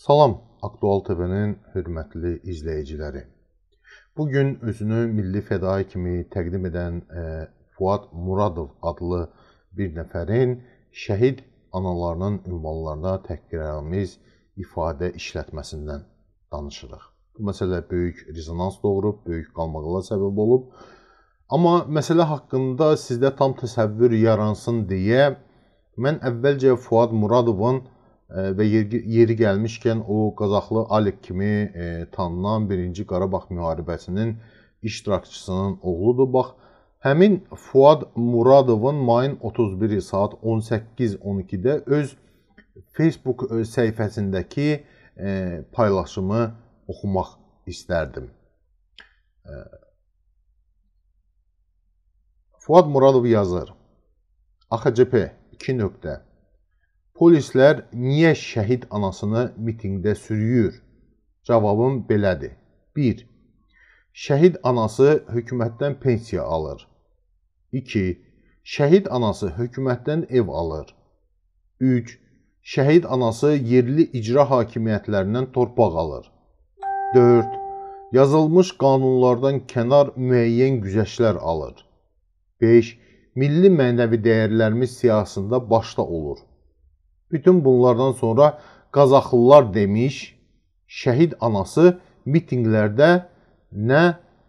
Salam, Aktual TV-nin hörmətli izləyiciləri. Bugün özünü milli fədai kimi təqdim edən Fuad Muradov adlı bir nəfərin şəhid analarının ünvanlarına təhqiramiz ifadə işlətməsindən danışırıq. Bu məsələ böyük rezonans doğurub, böyük qalmaqala səbəb olub. Amma məsələ haqqında sizdə tam təsəvvür yaransın deyə mən əvvəlcə Fuad Muradovun və yeri gəlmişkən o Qazaxlı Alek kimi tanınan 1-ci Qarabağ müharibəsinin iştirakçısının oğludur. Bax, həmin Fuad Muradovun mayın 31-i saat 18:12-də öz Facebook səhifəsindəki paylaşımı oxumaq istərdim. Fuad Muradov yazır. AXCP 2. Polislər niyə şəhid anasını mitingdə sürüyür? Cavabım belədir. 1. Şəhid anası hökumətdən pensiya alır. 2. Şəhid anası hökumətdən ev alır. 3. Şəhid anası yerli icra hakimiyyətlərindən torpaq alır. 4. Yazılmış qanunlardan kənar müəyyən güzəştlər alır. 5. Milli mənəvi dəyərlərimiz siyasında başda olur. Bütün bunlardan sonra Qazaxlılar demiş, şəhid anası mitinglərdə nə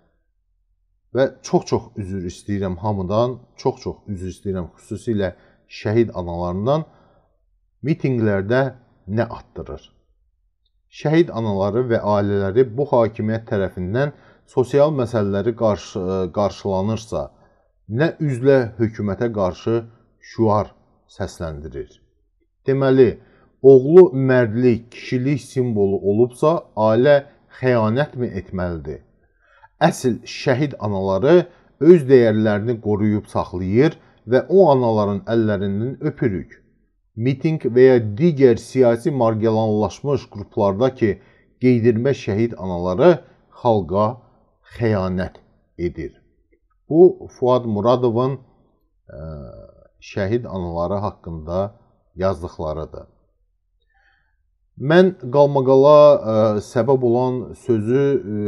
və çox üzr istəyirəm hamıdan, çox üzr istəyirəm xüsusilə şəhid analarından mitinglərdə nə atdırır? Şəhid anaları və ailələri bu hakimiyyət tərəfindən sosial məsələləri qarşılanırsa, nə üzlə hökumətə qarşı şüar səsləndirir? Deməli, oğlu mərdlik, kişilik simvolu olubsa, ailə xəyanətmi etməlidir? Əsl şəhid anaları öz dəyərlərini qoruyub saxlayır və o anaların əllərindən öpürük. Miting və ya digər siyasi margiyalanlaşmış qruplardakı qeydirmə şəhid anaları xalqa xəyanət edir. Bu, Fuad Muradovun şəhid anaları haqqında yazdıqlarıdır. Mən qalmaqala səbəb olan sözü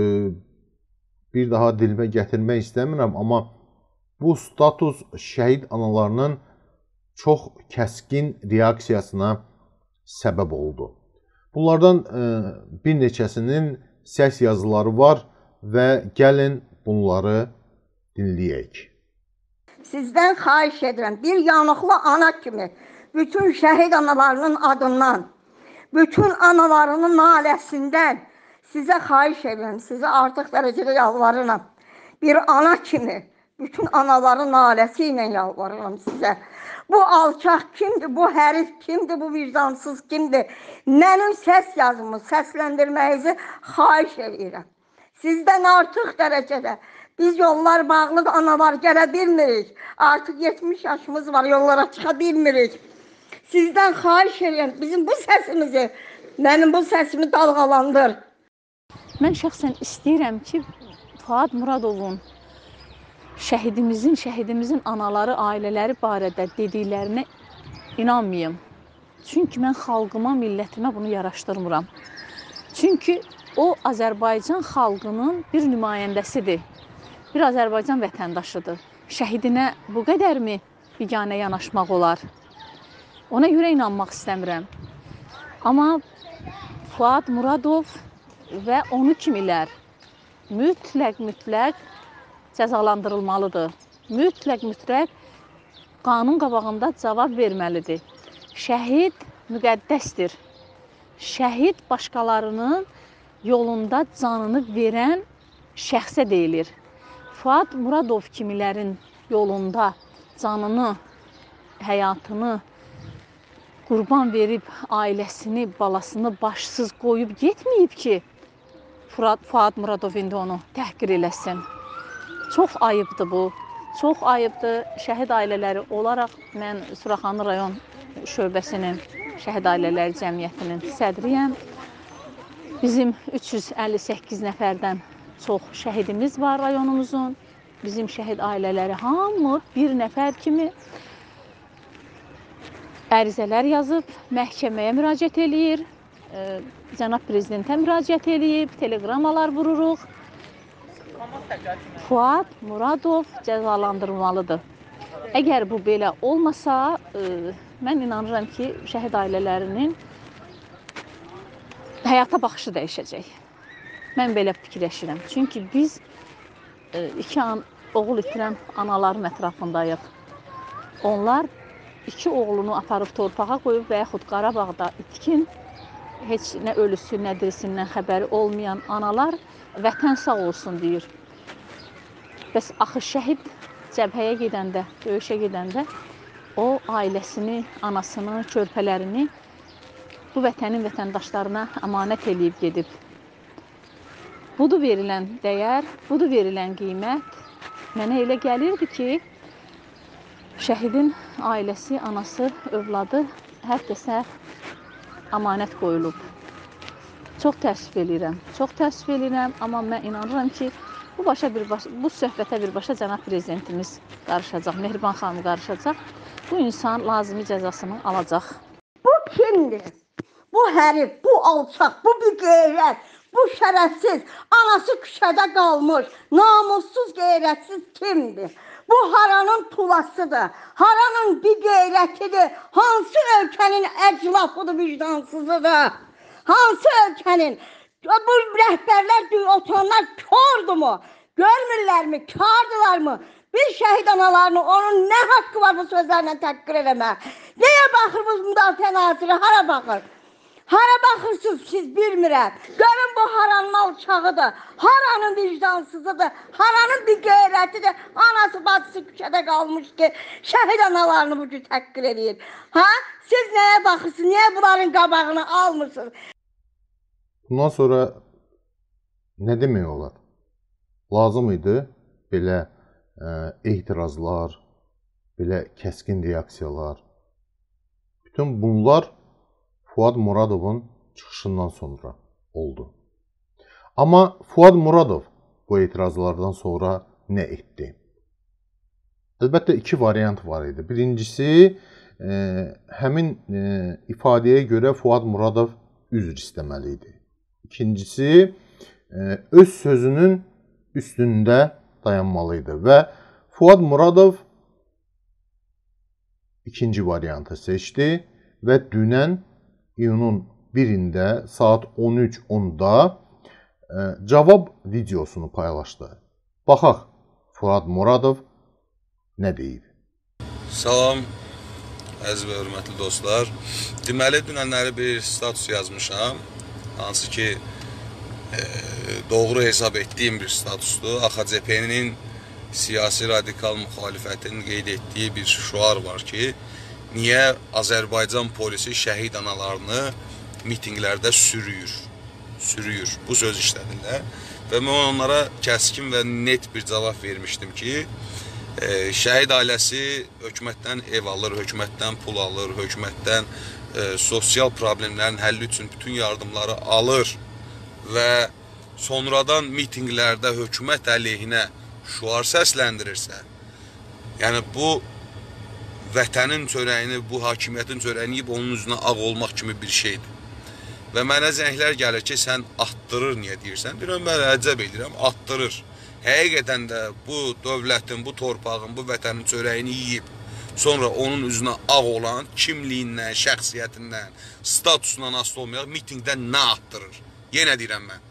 bir daha dilimə gətirmək istəmirəm, amma bu status şəhid analarının çox kəskin reaksiyasına səbəb oldu. Bunlardan bir neçəsinin səs yazıları var və gəlin bunları dinləyək. Sizdən xahiş edirəm, bir yanıqlı ana kimi bütün şəhid analarının adından, bütün analarının naləsindən sizə xahiş edirəm, sizə artıq dərəcədə yalvarıram. Bir ana kimi bütün anaların naləsi ilə yalvarıram sizə. Bu alçaq kimdir, bu hərif kimdir, bu vicdansız kimdir? Mənim səs yazımı, səsləndirməyinizi xahiş edirəm. Sizdən artıq dərəcədə biz yollar bağlı analar gələ bilmirik. Artıq 70 yaşımız var, yollara çıxa bilmirik. Sizdən xahiş edirəm, bizim bu səsimizi, mənim bu səsimi dalğalandır. Mən şəxsən istəyirəm ki, Fuad Muradovun şəhidimizin anaları, ailələri barədə dediklərinə inanmayım. Çünki mən xalqıma, millətimə bunu yaraşdırmıram. Çünki o, Azərbaycan xalqının bir nümayəndəsidir. Bir Azərbaycan vətəndaşıdır. Şəhidinə bu qədərmi biganə yanaşmaq olar? Ona görə inanmaq istəmirəm. Amma Fuad Muradov və onu kimilər mütləq cəzalandırılmalıdır. Mütləq qanun qabağında cavab verməlidir. Şəhid müqəddəsdir. Şəhid başqalarının yolunda canını verən şəxsə deyilir. Fuad Muradov kimilərin yolunda canını, həyatını qurban verib, ailəsini, balasını başsız qoyub getməyib ki, Fuad Muradov indi onu təhqir eləsin. Çox ayıbdır bu, çox ayıbdır. Şəhid ailələri olaraq mən Suraxanı rayon şöbəsinin, şəhid ailələri cəmiyyətinin sədriyəm. Bizim 358 nəfərdən çox şəhidimiz var rayonumuzun. Bizim şəhid ailələri hamı bir nəfər kimi ərizələr yazıb, məhkəməyə müraciət eləyir. cənab prezidentə müraciət edib, teleqramalar vururuq. Fuad Muradov cəzalandırılmalıdır. Əgər bu belə olmasa, mən inanıram ki, şəhid ailələrinin həyata baxışı dəyişəcək. Mən belə fikirləşirəm. Çünki biz iki oğul itirən anaların ətrafındayıq. Onlar iki oğlunu aparıb torpağa qoyub və yaxud Qarabağda itkin, heç nə ölüsü, nə dirisindən xəbəri olmayan analar vətən sağ olsun deyir. Bəs axı şəhid cəbhəyə gedəndə, döyüşə gedəndə o ailəsini, anasını, körpələrini bu vətənin vətəndaşlarına əmanət eləyib gedib. Budur verilən dəyər, budur verilən qiymət. Mənə elə gəlirdi ki, şəhidin ailəsi, anası, övladı hər kəsə əmanət qoyulub. Çox təəssüf eləyirəm, amma mən inanıram ki, bu söhbətə birbaşa cənab prezidentimiz qarışacaq, Mehriban xanım qarışacaq. Bu insan lazımi cəzasını alacaq. Bu kimdir? Bu hərif, bu alçaq, bu bir qeyrət, bu şərəfsiz, anası küçədə qalmış, namussuz, qeyrətsiz kimdir? Bu haranın tulasıdır, haranın bir qeyrətidir, hansı ölkənin əclafıdır, vicdansızıdır, hansı ölkənin? Bu rəhbərlər, oturanlar kördürmü? Görmürlərmi, kardırlarmı? Bir şəhid analarını, onun nə haqqı var bu sözlərlə təhqir eləmək? Nəyə baxır bu müdafiə naziri, hara baxır? Hara baxırsınız siz bilmirəm. Görün bu haranın alçağıdır, haranın vicdansızıdır, haranın bir qeyrətidir. Anası, bacısı küçədə qalmış ki, şəhid analarını bu cür təhqir edir. Ha? Siz nəyə baxırsınız, niyə bunların qabağını almırsınız? Bundan sonra nə demək olar? Lazım idi belə etirazlar, belə kəskin reaksiyalar. Bütün bunlar Fuad Muradovun çıxışından sonra oldu. Amma Fuad Muradov bu etirazlardan sonra nə etdi? Əlbəttə iki variant var idi. Birincisi, həmin ifadəyə görə Fuad Muradov üzr istəməli idi. İkincisi, öz sözünün üstündə dayanmalıydı və Fuad Muradov ikinci variantı seçdi və dünən iyunun 1-də saat 13:10-da cavab videosunu paylaşdı. Baxaq, Fuad Muradov nə deyib? Salam, əziz və hörmətli dostlar. Deməli, dünənləri bir status yazmışam. Hansı ki, doğru hesab etdiyim bir statusdur. AXCP-nin siyasi radikal müxalifətin qeyd etdiyi bir şuar var ki, niyə Azərbaycan polisi şəhid analarını mitinqlərdə sürüyür. Bu söz işlədirlər. Və mən onlara kəskin və net bir cavab vermişdim ki, şəhid ailəsi hökumətdən ev alır, hökumətdən pul alır, hökumətdən sosial problemlərin həlli üçün bütün yardımları alır və sonradan mitinqlərdə hökumət əleyhinə şuar səsləndirirsə, yəni bu vətənin çörəyini, bu hakimiyyətin çörəyini yiyib onun üzünə ağ olmaq kimi bir şeydir. Və mənə zənglər gəlir ki, sən atdırır niyə deyirsən? Deyirəm, mən əcəb edirəm, atdırır. Həqiqətən də bu dövlətin, bu torpağın, bu vətənin çörəyini yiyib, sonra onun üzünə ağ olan kimliyindən, şəxsiyyətindən, statusundan asılı olmayaraq mitingdən nə atdırır? Yenə deyirəm mən.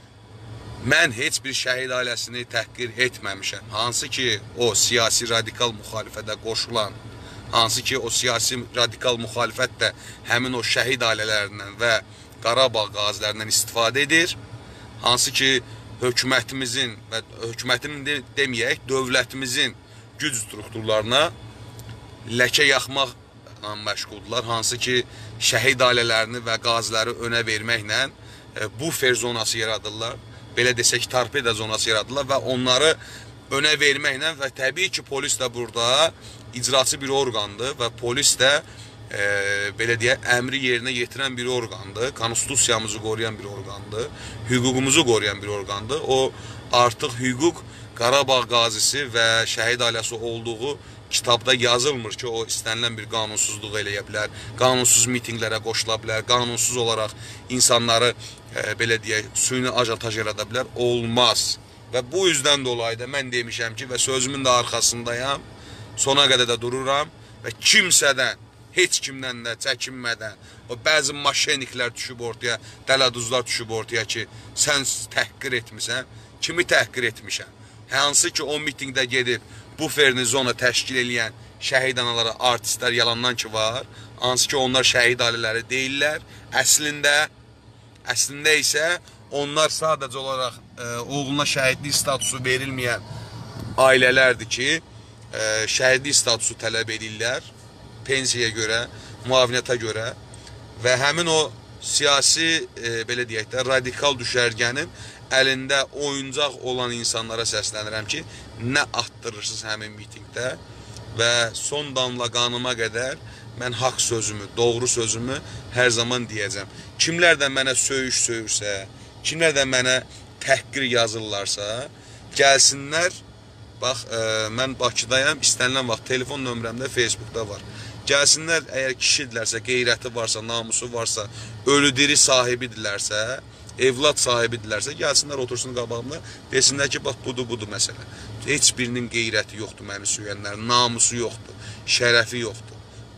Mən heç bir şəhid ailəsini təhqir etməmişəm. Hansı ki, o siyasi radikal müxalifətə qoşulan, hansı ki, o siyasi radikal müxalifət də həmin o şəhid ailələrindən və Qarabağ qazilərindən istifadə edir. Hansı ki, hökumətimizin və hökumətin deməyək, dövlətimizin güc strukturlarına ləkə yaxmaqla məşğuldurlar. Hansı ki, şəhid ailələrini və qaziləri önə verməklə bufer zonası yaradırlar. Belə desək, torpeda zonası yaradırlar və onları önə verməklə və təbii ki, polis də burada icraçı bir orqandır və polis də belə deyək, əmri yerinə yetirən bir orqandır, konstitusiyamızı qoruyan bir orqandır, hüququmuzu qoruyan bir orqandır. O artıq hüquq Qarabağ qazisi və şəhid ailəsi olduğu kitabda yazılmır ki, o istənilən bir qanunsuzluq eləyə bilər, qanunsuz mitinqlərə qoşula bilər, qanunsuz olaraq insanları belə deyək, süni ajantaj yarada bilər. Olmaz. Və bu yüzdən dolayı da mən demişəm ki, və sözümün də arxasındayam, sona qədər də dururam və kimsədən, heç kimdən də çəkinmədən, o bəzi maşeniklər düşüb ortaya, dələduzlar düşüb ortaya ki, sən təhqir etmirsən. Kimi təhqir etmişəm? Hansı ki, o mitingdə gedib bu ferni zona təşkil edən şəhid anaları, artistlər yalandan ki var. Hansı ki, onlar şəhid ailələri deyirlər. Əslində isə onlar sadəcə olaraq oğluna şəhidlik statusu verilməyən ailələrdir ki, şəhidlik statusu tələb edirlər pensiyaya görə, müavinətə görə və həmin o siyasi, belə deyək də, radikal düşərgənin əlində oyuncaq olan insanlara səslənirəm ki, nə atdırırsınız həmin mitingdə və son damla qanıma qədər mən haqq sözümü, doğru sözümü hər zaman deyəcəm. Kimlər də mənə söyürsə, kimlər də mənə təhqir yazırlarsa, gəlsinlər, bax, mən Bakıdayam, istənilən vaxt telefon nömrəmdə Facebookda var. Gəlsinlər, əgər kişidirlərsə, qeyrəti varsa, namusu varsa, ölü diri sahibidirlərsə, evlad sahibidirlərsə, gəlsinlər, otursun qabağımda, desinlər ki, bax, budur məsələ. Heç birinin qeyrəti yoxdur məni söyənlərin, namusu yoxdur, şərəfi yoxdur.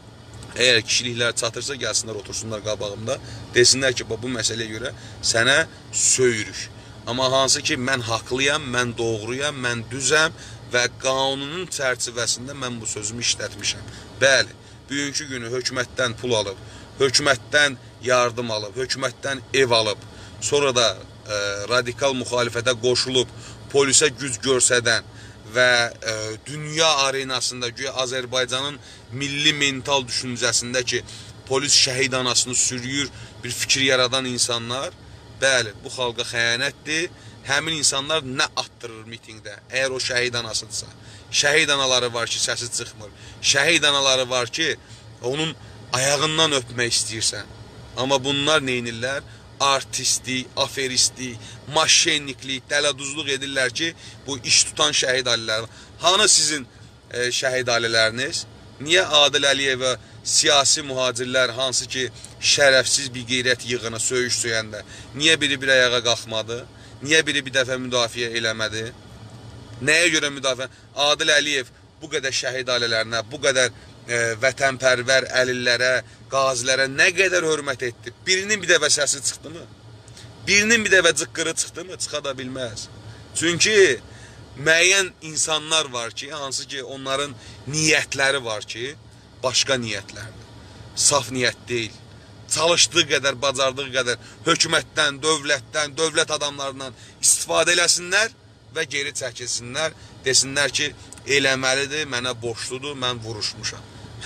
Əgər kişiliklər çatırsa, gəlsinlər, otursunlar qabağımda, desinlər ki, bax, bu məsələyə görə sənə söyürük. Amma hansı ki, mən haqlıyam, mən doğruyam, mən düzəm və qanunun çərçivəsində mən bu sözümü işlətmişəm. Bəli, bugünkü günü hökumətdən pul alıb, hökumətdən yardım alıb, hökumətdən ev alıb, sonra da radikal müxalifətə qoşulub, polisə güc görsədən və dünya arenasında, güya Azərbaycanın milli mental düşüncəsində ki, polis şəhid anasını sürüyür, bir fikir yaradan insanlar, bəli, bu xalqa xəyanətdir. Həmin insanlar nə atdırır mitingdə? Əgər o şəhid anasıdırsa, şəhid anaları var ki, səsi çıxmır. Şəhid anaları var ki, onun ayağından öpmək istəyirsən. Amma bunlar neynirlər? Artistlik, aferistlik, maşenniklik, dələduzluq edirlər ki, bu iş tutan şəhid ailələr. Hanı sizin şəhid ailələriniz? Niyə Adil Əliyevə siyasi mühacirlər, hansı ki, şərəfsiz bir qeyrət yığını söyüş söyəndə, niyə biri bir ayağa qalxmadı? Niyə biri bir dəfə müdafiə eləmədi? Nəyə görə müdafiə? Adil Əliyev bu qədər şəhid ailələrinə, bu qədər vətənpərvər əlillərə, qazilərə nə qədər hörmət etdi? Birinin bir dəfə səsi çıxdı mı? Birinin bir dəfə cıqqırı çıxdı mı? Çıxa da bilməz. Çünki müəyyən insanlar var ki, hansı ki, onların niyyətləri var ki, başqa niyyətlərdir. Saf niyyət deyil. Çalışdığı qədər, bacardığı qədər hökumətdən, dövlət adamlarından istifadə eləsinlər və geri çəkilsinlər. Desinlər ki, eləməlidir, mənə borçludur, mən vuruşmuşam.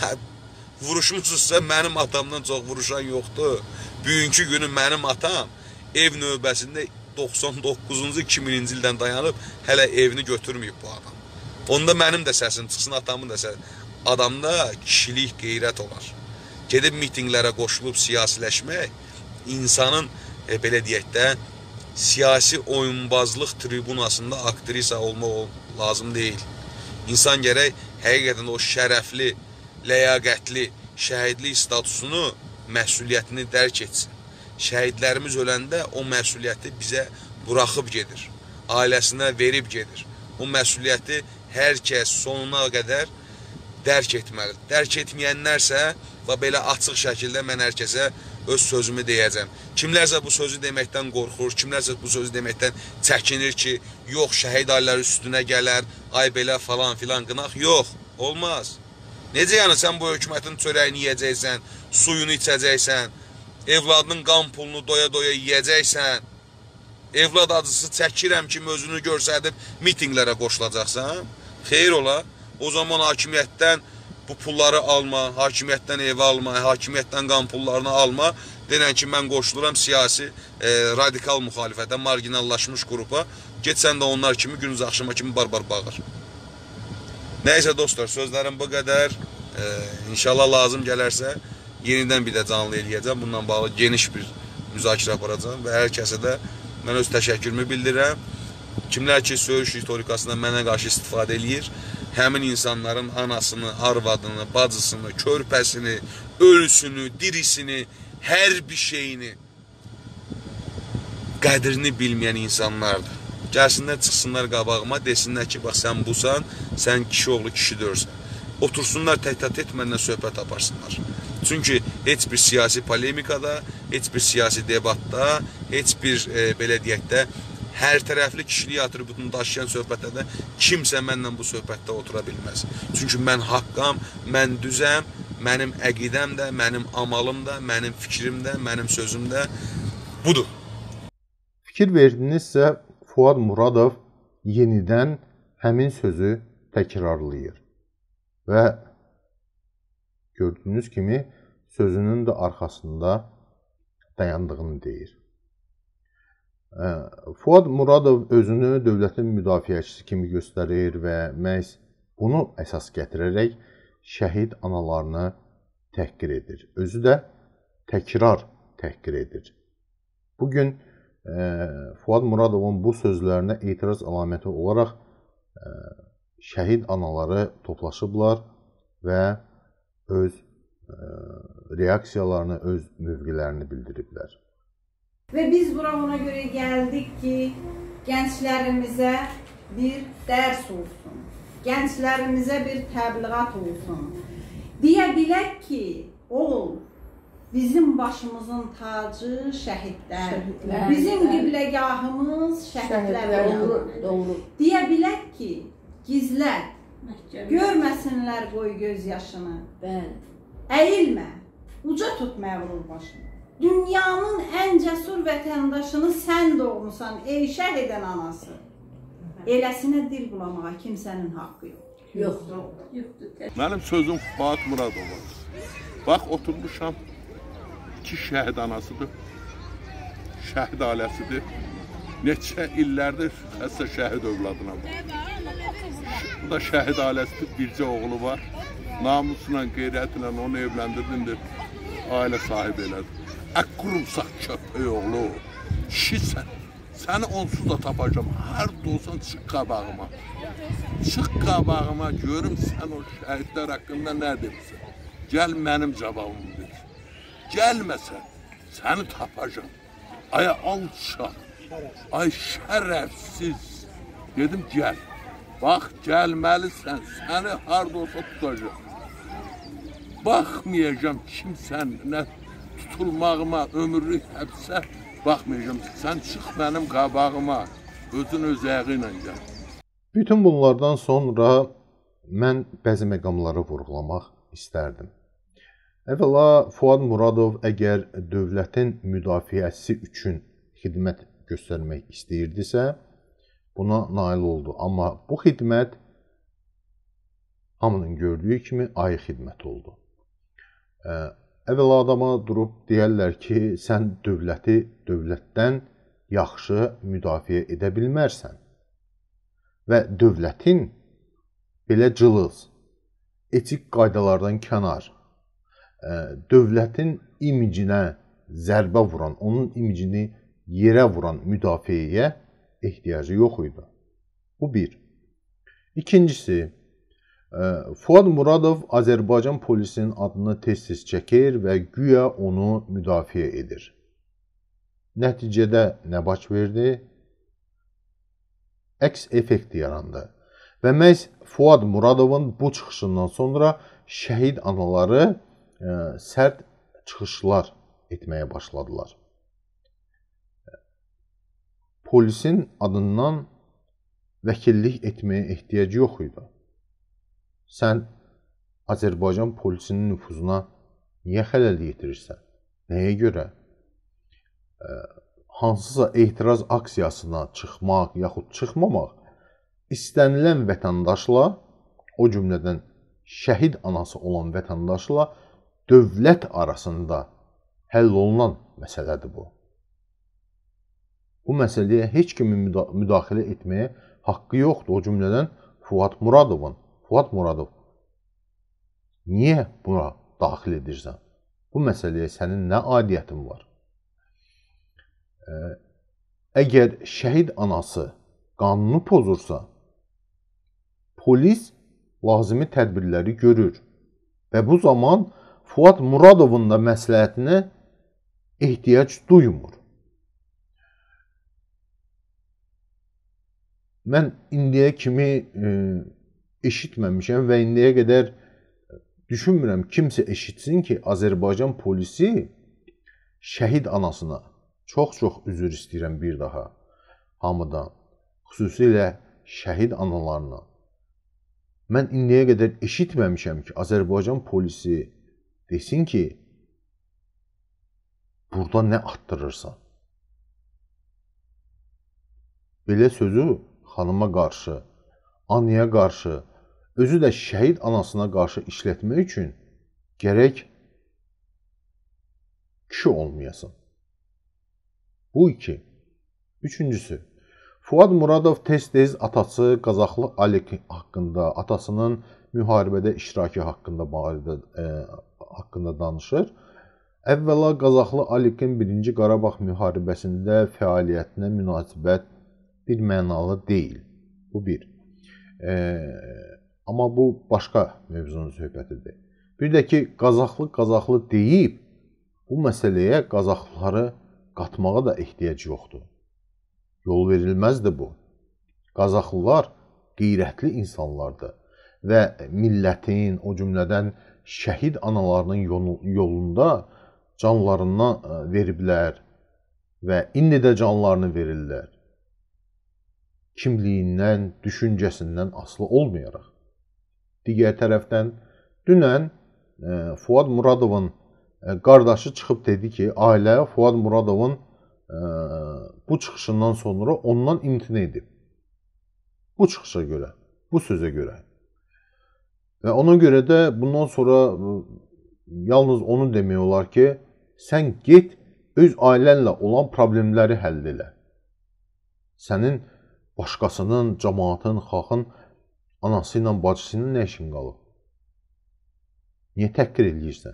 Vuruşmuşsuzsa mənim atamdan çox vuruşan yoxdur. Bugünkü günü mənim atam ev növbəsində 99-cu 2000-ci ildən dayanıb hələ evini götürməyib bu adam. Onda mənim də səsim çıxsın, atamın da səsim. Adamda kişilik, qeyrət olar. Gedib mitinglərə qoşulub siyasiləşmək insanın, belə deyək də, siyasi oyunbazlıq tribunasında aktrisa olmaq lazım deyil. İnsan gərək həqiqətən o şərəfli, ləyaqətli şəhidlik statusunu, məsuliyyətini dərk etsin. Şəhidlərimiz öləndə o məsuliyyəti bizə buraxıb gedir, ailəsinə verib gedir. O məsuliyyəti hər kəs sonuna qədər dərk etməlidir. Dərk etməyənlərsə, və belə açıq şəkildə mən hər kəsə öz sözümü deyəcəm. Kimlərsə bu sözü deməkdən qorxur, kimlərsə bu sözü deməkdən çəkinir ki, yox, şəhid ailələri üstünə gələr, ay belə falan filan qınaq. Yox, olmaz. Necə yəni sən bu hökumətin çörəyini yiyəcəksən, suyunu içəcəksən, evladının qan pulunu doya-doya yiyəcəksən, evlad acısı çəkirəm kimi özünü görsədib mitinglərə qoşulacaqsan, xeyr ola. O zaman hakimiyyətdən bu pulları alma, hakimiyyətdən ev alma, hakimiyyətdən qan pullarını alma. Denən ki, mən qoşuluram siyasi, radikal müxalifətə, marginallaşmış qrupa. Get sən də onlar kimi gündüz axşama kimi barbar bağır. Nəysə dostlar, sözlərim bu qədər. İnşallah lazım gələrsə, yenidən bir də canlı eləyəcəm. Bununla bağlı geniş bir müzakirə aparacağım və hər kəsə də mən öz təşəkkürümü bildirirəm. Kimlər ki, söyüş ritorikasından mənə qarşı istifadə eləyir, həmin insanların anasını, arvadını, bacısını, körpəsini, ölüsünü, dirisini, hər bir şeyini, qədrini bilməyən insanlardır. Gəlsinlər, çıxsınlar qabağıma, desinlər ki, bax, sən busan, sən kişi oğlu kişi dörsən. Otursunlar, tək-tət məndən söhbət aparsınlar. Çünki heç bir siyasi polemikada, heç bir siyasi debatda, heç bir, belə deyək də, hər tərəfli kişiliyi atributunu daşıyan söhbətlərdə kimsə mənlə bu söhbətdə otura bilməz. Çünki mən haqqam, mən düzəm, mənim əqidəm də, mənim amalım da, mənim fikrim də, mənim sözüm də budur. Fikir verdinizsə, Fuad Muradov yenidən həmin sözü təkrarlayır və gördüyünüz kimi sözünün də arxasında dayandığını deyir. Fuad Muradov özünü dövlətin müdafiəçisi kimi göstərir və məhz bunu əsas gətirərək şəhid analarını təhqir edir. Özü də təkrar təhqir edir. Bugün Fuad Muradovun bu sözlərinə etiraz əlaməti olaraq şəhid anaları toplaşıblar və öz reaksiyalarını, öz mövqelərini bildiriblər. Və biz bura ona görə gəldik ki, gənclərimizə bir dərs olsun, gənclərimizə bir təbliğat olsun. Deyə bilək ki, oğul, bizim başımızın tacı şəhidlər, bizim qibləgahımız şəhidlər olur. Deyə bilək ki, gizlət, görməsinlər qoy göz yaşını, əyilmə, uca tut məğrur başını. Dünyanın ən cəsur vətəndaşını sən doğmusan, ey şəhidin anası. Eləsinə dil bulamağa kimsənin haqqı yoxdur. Mənim sözüm Fuad Muradov. Bax, oturmuşam, iki şəhid anasıdır, şəhid ailəsidir. Neçə illərdir xəstə şəhid övladına var. Bu da şəhid ailəsidir, bircə oğlu var. Namusla, qeyrətlə onu evləndirdindir, ailə sahibi elədir. Qurumsaq köpək oğlu, kişisən, səni onsuz da tapacam, hər olsan çıx qabağıma. Çıx qabağıma, görüm sən o şəhidlər haqqında nə demişsən. Gəl mənim cavabımı ver. Gəlməsən, səni tapacam. Ay alçaq, ay şərəfsiz. Dedim, gəl. Bax, gəlməlisən, səni harada olsa tutacam. Baxmayacam kimsən, nə tutulmağıma, ömürlük həbsə baxmayacam. Sən çıx mənim qabağıma, özün öz əğı ilə gəl. Bütün bunlardan sonra mən bəzi məqamları vurğulamaq istərdim. Əvvəla, Fuad Muradov əgər dövlətin müdafiəsi üçün xidmət göstərmək istəyirdisə, buna nail oldu. Amma bu xidmət hamının gördüyü kimi ayı xidmət oldu. Əvvəla adama durub deyərlər ki, sən dövləti dövlətdən yaxşı müdafiə edə bilmərsən və dövlətin belə cılız, etik qaydalardan kənar, dövlətin imicinə zərbə vuran, onun imicini yerə vuran müdafiəyə ehtiyacı yox idi. Bu bir. İkincisi, Fuad Muradov Azərbaycan polisinin adını tez-tez çəkir və güya onu müdafiə edir. Nəticədə nə baş verdi? Əks effekt yarandı. Və məhz Fuad Muradovun bu çıxışından sonra şəhid anaları sərt çıxışlar etməyə başladılar. Polisin adından vəkillik etməyə ehtiyac yox idi. Sən Azərbaycan polisinin nüfuzuna niyə xələl yetirirsən? Nəyə görə? Hansısa etiraz aksiyasına çıxmaq yaxud çıxmamaq istənilən vətəndaşla, o cümlədən şəhid anası olan vətəndaşla dövlət arasında həll olunan məsələdir bu. Bu məsələyə heç kimin müdaxilə etməyə haqqı yoxdur. O cümlədən Fuad Muradovun. Fuad Muradov, niyə buna daxil edirsən? Bu məsələyə sənin nə adiyyətin var? Əgər şəhid anası qanunu pozursa, polis lazımi tədbirləri görür. Və bu zaman Fuad Muradovun da məsləhətinə ehtiyac duymur. Mən indiyə kimi eşitməmişəm və indiyə qədər düşünmürəm kimsə eşitsin ki, Azərbaycan polisi şəhid anasına, çox üzr istəyirəm bir daha hamıdan, xüsusilə şəhid analarına. Mən indiyə qədər eşitməmişəm ki, Azərbaycan polisi desin ki, burada nə atdırırsan? Belə sözü xanıma qarşı, anaya qarşı, özü də şəhid anasına qarşı işlətmək üçün gərək kişi olmayasan. Bu iki. Üçüncüsü, Fuad Muradov tez-tez atası Qazaxlı Alik haqqında, atasının müharibədə iştirakı haqqında danışır. Əvvəla Qazaxlı Alikin 1-ci Qarabağ müharibəsində fəaliyyətinə münasibət bir mənalı deyil. Bu bir. Amma bu başqa mövzunun söhbətidir. Bir də ki, Qazaxlı deyib, bu məsələyə Qazaxlıları qatmağa da ehtiyac yoxdur. Yol verilməzdir bu. Qazaxlılar qeyrətli insanlardır və millətin, o cümlədən şəhid analarının yolunda canlarını veriblər və indi də canlarını verirlər. Kimliyindən, düşüncəsindən asılı olmayaraq. Digər tərəfdən, dünən Fuad Muradovun qardaşı çıxıb dedi ki, ailə Fuad Muradovun bu çıxışından sonra ondan imtina edib. Bu çıxışa görə, bu sözə görə. Və ona görə də bundan sonra yalnız onu demək olar ki, sən get, öz ailənlə olan problemləri həll elə. Sənin başqasının, cəmaatın, xalqın anası ilə, bacısı ilə nə işin qalıb? Niyə təhqir eləyirsən?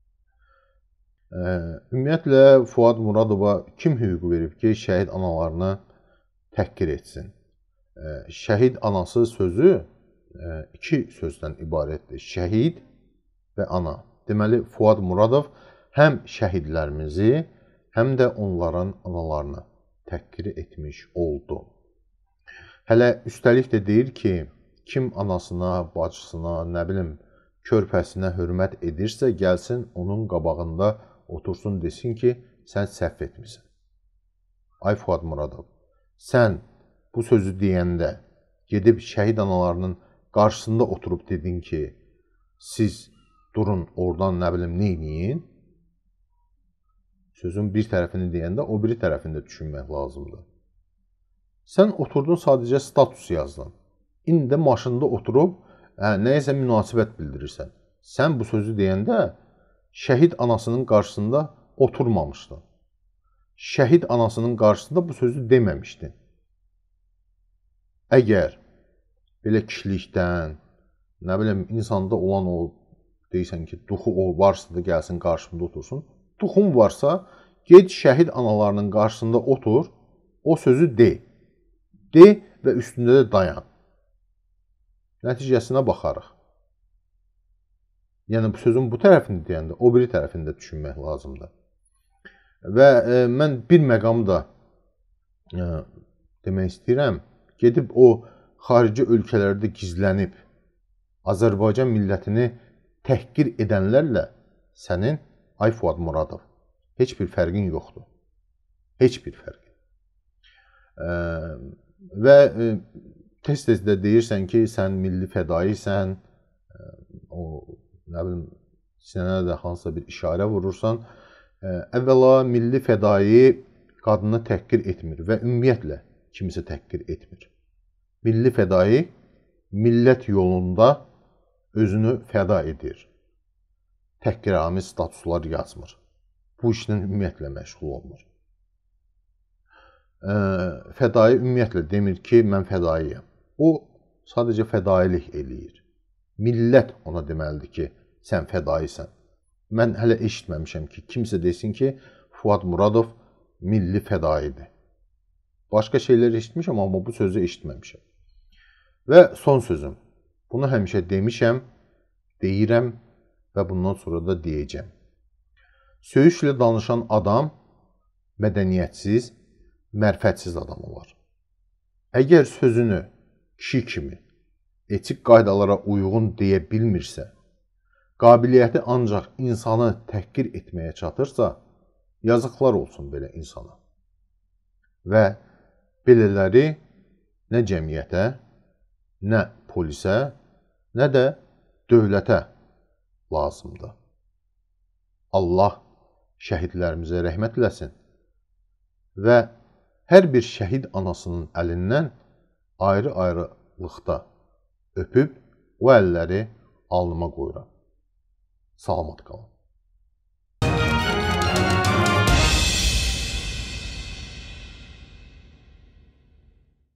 Ümumiyyətlə, Fuad Muradova kim hüququ verib ki, şəhid analarını təhqir etsin? Şəhid anası sözü iki sözdən ibarətdir. Şəhid və ana. Deməli, Fuad Muradov həm şəhidlərimizi, həm də onların analarını təhqir etmiş oldu. Hələ üstəlik də deyir ki, kim anasına, bacısına, nə bilim, körpəsinə hörmət edirsə, gəlsin onun qabağında otursun, desin ki, sən səhv etmirsən. Ay Fuad Muradov, sən bu sözü deyəndə gedib şəhid analarının qarşısında oturub dedin ki, siz durun oradan nə bilim neyləyin? Sözün bir tərəfini deyəndə o biri tərəfini də düşünmək lazımdır. Sən oturdun sadəcə status yazdın. İndi də maşında oturub nəyəsə münasibət bildirirsən. Sən bu sözü deyəndə şəhid anasının qarşısında oturmamışdın. Şəhid anasının qarşısında bu sözü deməmişdin. Əgər belə kişilikdən, nə bilim, insanda olan o, deyirsən ki, duxu o varsa da gəlsin qarşımda otursun. Duxun varsa, ged şəhid analarının qarşısında otur, o sözü de. De və üstündə də dayan. Nəticəsinə baxarıq. Yəni, bu sözün bu tərəfini deyəndə, o biri tərəfini də düşünmək lazımdır. Və mən bir məqam da demək istəyirəm. Gedib o xarici ölkələrdə gizlənib Azərbaycan millətini təhqir edənlərlə sənin, ay Fuad Muradov, heç bir fərqin yoxdur. Heç bir fərqin. Və tez-tez də deyirsən ki, sən milli fədaisən, o, nə bilim, sinənə də hansısa bir işarə vurursan, əvvəla milli fədai qadını təhqir etmir və ümumiyyətlə kimisə təhqir etmir. Milli fədai millət yolunda özünü fəda edir. Təhqiramiz statuslar yazmır. Bu işlə ümumiyyətlə məşğul olmur. Fədai ümumiyyətlə demir ki, mən fədaiyəm. O sadəcə fədailik eləyir. Millət ona deməlidir ki, sən fədaisən. Mən hələ eşitməmişəm ki, kimsə desin ki, Fuad Muradov milli fədaidir. Başqa şeylər eşitmişəm, amma bu sözü eşitməmişəm. Və son sözüm. Bunu həmişə demişəm, deyirəm və bundan sonra da deyəcəm. Söyüşlə danışan adam mədəniyyətsiz, mərfədsiz adam olar. Əgər sözünü kişi kimi etik qaydalara uyğun deyə bilmirsə, qabiliyyəti ancaq insanı təhqir etməyə çatırsa, yazıqlar olsun belə insana. Və belələri nə cəmiyyətə, nə polisə, nə də dövlətə lazımdır. Allah şəhidlərimizə rəhmət eləsin və hər bir şəhid anasının əlindən ayrı-ayrılıqda öpüb o əlləri alnıma qoyuram. Salamat qalın.